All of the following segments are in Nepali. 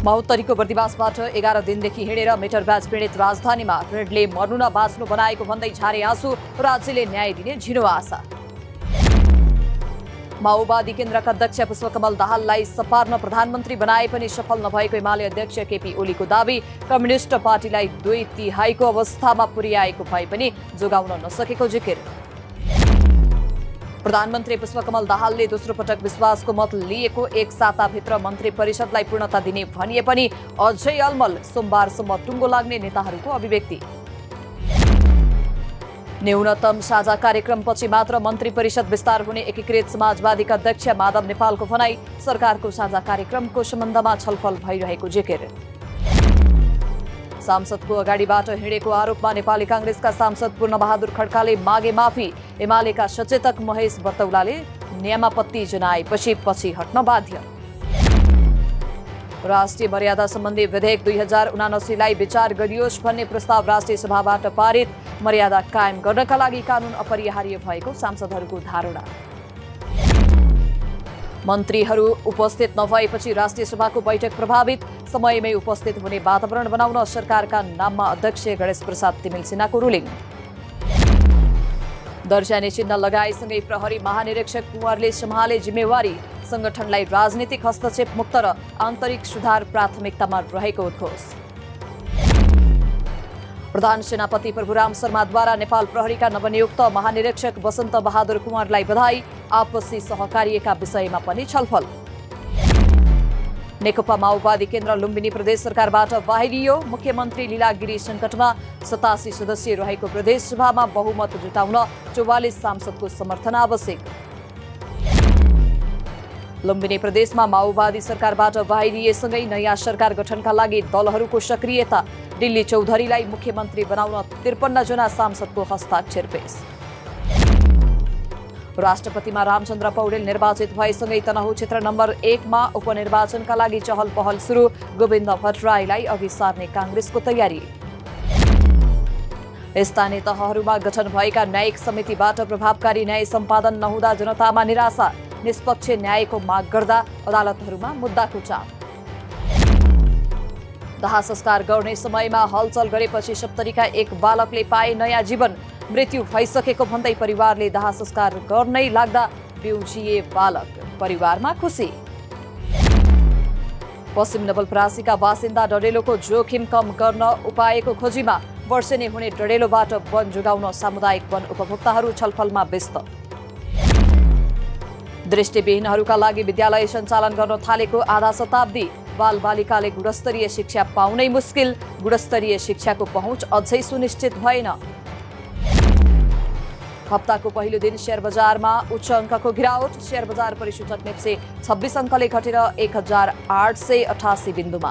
महोत्तरीको बर्दिवासबाट 11 दिनदेखि हिँडेर मेटर ब्याज पीडित राजधानीमा भिडले मर्नु न बाँच्नु बनाएको भन्दै झारे आँसु, राज्यले न्याय दिने झिनो आशा। माओवादी केन्द्रका अध्यक्ष पुष्पकमल दाहाललाई सपार्न प्रधानमन्त्री बनाए पनि सफल नभएको एमाले अध्यक्ष केपी ओलीको दावी। कम्युनिस्ट पार्टीलाई 2/3 अवस्थामा पुर्याएको भए पनि जोगाउन नसकेको जिकिर। प्रधानमन्त्री पुष्पकमल दाहालले दोस्रो पटक विश्वासको मत लिएको एक साताभित्र मन्त्री परिषदलाई पूर्णता दिने भनिए पनि अझै अलमल। सोमबारसम्म टुङ्गो लाग्ने नेताहरूको अभिव्यक्ति। न्यूनतम साझा कार्यक्रमपछि मात्र मन्त्री परिषद विस्तार हुने एकीकृत समाजवादीका अध्यक्ष माधव नेपालको भनाई। सरकारको साझा कार्यक्रमको सम्बन्धमा छलफल भइरहेको जिकिर। सांसदको अगाडिबाट हिँडेको आरोपमा नेपाली कांग्रेसका सांसद पूर्णबहादुर खड्काले मागे माफी। एमालेका सचेतक महेश बर्तौलाले नियमापत्ति जनाएपछि पछि हट्न बाध्य। राष्ट्रिय मर्यादा सम्बन्धी विधेयक 2079लाई विचार गरियोस् भन्ने प्रस्ताव राष्ट्रिय सभाबाट पारित। मर्यादा कायम गर्नका लागि कानून अपरिहार्य भएको सांसदहरूको धारणा। मन्त्रीहरू उपस्थित नभएपछि राष्ट्रिय सभाको बैठक प्रभावित। समयमै उपस्थित हुने वातावरण बनाउन सरकारका नाममा अध्यक्ष गणेश प्रसाद तिमिल सिन्हाको रुलिङ। दर्शनी चिन्ह लगाएसँगै प्रहरी महानिरीक्षक कुँवरले सम्हाले जिम्मेवारी। संगठनलाई राजनीतिक हस्तक्षेप मुक्त र आन्तरिक सुधार प्राथमिकतामा रहेको उद्घोष। प्रधान सेनापति प्रभुराम शर्माद्वारा नेपाल प्रहरीका नवनियुक्त महानिरीक्षक वसन्त बहादुर कुँवरलाई बधाई। आपसी सहकार्यका विषयमा पनि छलफल। नेकपा माओवादी केन्द्र लुम्बिनी प्रदेश सरकारबाट बाहिरियो। मुख्यमन्त्री लीलागिरी सङ्कटमा। 87 सदस्य रहेको प्रदेश सभामा बहुमत जुटाउन 44 सांसदको समर्थन आवश्यक। लुम्बिनी प्रदेशमा माओवादी सरकारबाट बाहिरिएसँगै नयाँ सरकार गठनका लागि दलहरूको सक्रियता। दिल्ली चौधरीलाई मुख्यमन्त्री बनाउन 53 जना सांसदको हस्ताक्षर पेश। राष्ट्रपतिमा रामचन्द्र पौडेल निर्वाचित भएसँगै तनहुँ क्षेत्र नम्बर 1 मा उपनिर्वाचनका लागि चहल पहल सुरु। गोविन्द भट्टराईलाई अघि सार्ने कांग्रेसको तयारी। स्थानीय तहहरूमा गठन भएका न्यायिक समितिबाट प्रभावकारी न्याय सम्पादन नहुँदा जनतामा निराशा। निष्पक्ष न्यायको माग गर्दा अदालतहरूमा मुद्दाको चाप। दाह संस्कार गर्ने समयमा हलचल गरेपछि सप्तरीका एक बालकले पाए नयाँ जीवन। मृत्यु भइसकेको भन्दै परिवारले दाह संस्कार गर्नै लाग्दा बिउजिए बालक। परिवारमा खुसी। पश्चिम नवलपरासीका बासिन्दा डडेलोको जोखिम कम गर्न उपायको खोजीमा। वर्षेनी हुने डडेलोबाट वन जोगाउन सामुदायिक वन उपभोक्ताहरू छलफलमा व्यस्त। दृष्टिविहीनहरूका लागि विद्यालय सञ्चालन गर्न थालेको आधा शताब्दी। बालबालिकाले गुणस्तरीय शिक्षा पाउनै मुस्किल। गुणस्तरीय शिक्षाको पहुँच अझै सुनिश्चित भएन। हप्ताको पहिलो दिन शेयर बजारमा उच्च अङ्कको गिरावट। शेयर बजार परिसूचक नेप्से 26 अङ्कले घटेर 1888 बिन्दुमा।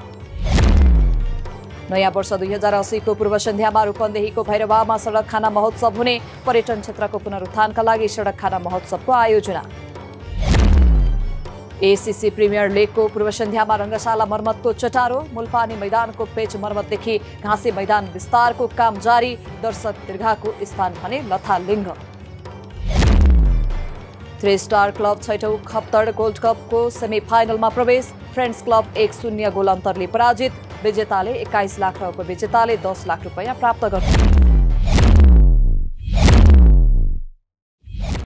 नयाँ वर्ष 2080 को पूर्व सन्ध्यामा रूपन्देहीको भैरवामा सडक खाना महोत्सव हुने। पर्यटन क्षेत्रको पुनरुत्थानका लागि सडक खाना महोत्सवको आयोजना। एसीसी प्रिमियर लिगको पूर्व सन्ध्यामा रङ्गशाला मर्मतको चटारो। मुलपानी मैदानको पेच मर्मतदेखि घाँसे मैदान विस्तारको काम जारी। दर्शक दीर्घाको स्थान भने लथालिङ्ग। 3 स्टार क्लब 6औं खप्तड गोल्ड कपको सेमिफाइनलमा प्रवेश। फ्रेन्ड्स क्लब 1-0 गोल अन्तरले पराजित। विजेताले 21 लाख र उपविजेताले 10 लाख रुपैयाँ प्राप्त गर्छन्।